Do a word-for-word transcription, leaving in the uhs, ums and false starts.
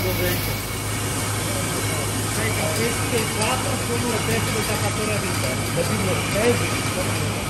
corrente. Sai che questi quattro sono le teste del tappatori all'interno, le biblioteche.